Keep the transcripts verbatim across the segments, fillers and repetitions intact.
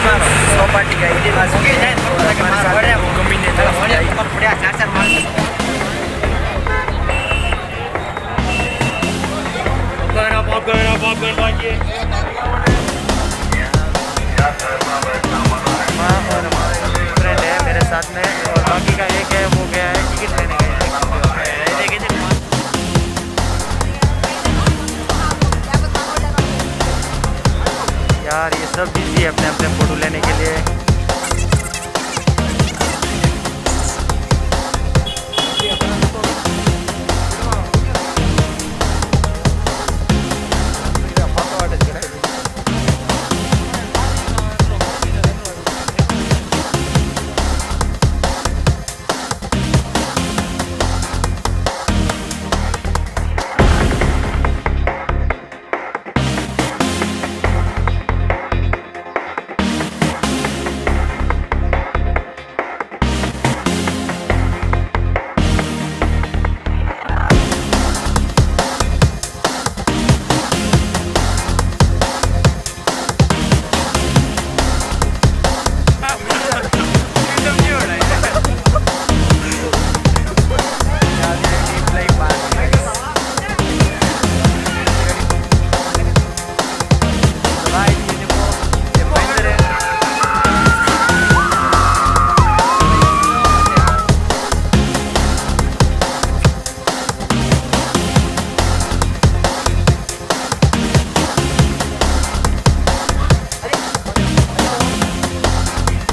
Party का ED बात है कमी नहीं था बढ़िया चार चार मार करना पॉप करना पॉप करना ये माँ और हमारे फ्रेंड है मेरे साथ में और बाकी का एक है वो गया है टिकट लेने गया यार। ये सब बिजी है अपने अपने फोटो लेने के लिए।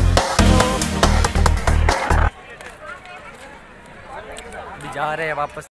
जा रहे हैं वापस।